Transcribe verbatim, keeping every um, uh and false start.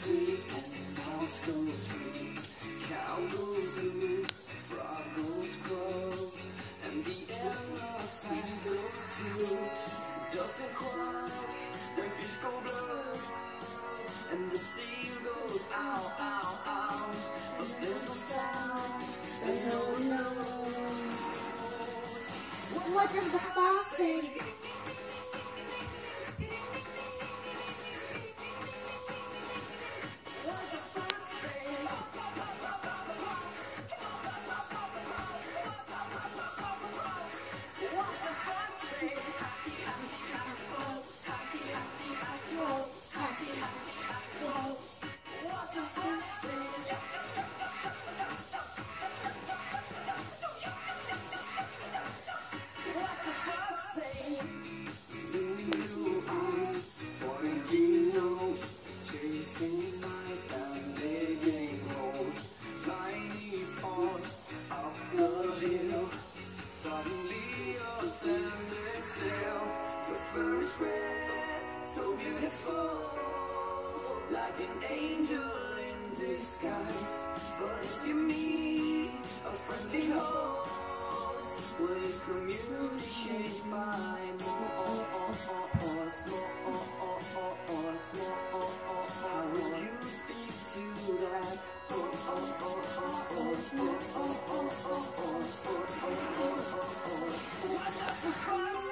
sweet, and mouse goes free, cow goes moo, frog goes crow, and the elephant goes toot. Doesn't quack when fish go blue, and the seal goes ow, ow, ow. But there's no sound that no one knows. What does the fox say? Chasing mice and digging holes, tiny paws up the hill. Suddenly you're standing still. Your fur is red, so beautiful, like an angel in disguise. But if you meet a friendly host, will you communicate by more? How will you speak to that? Oh, oh, oh, oh, oh, oh, oh, oh, oh, oh, oh, oh, oh, oh, oh. What does the fox